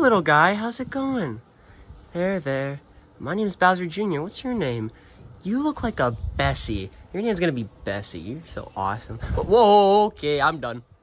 little guy. How's it going? There. My name's Bowser Jr. What's your name? You look like a Bessie. Your name's gonna be Bessie. You're so awesome. Whoa, okay, I'm done.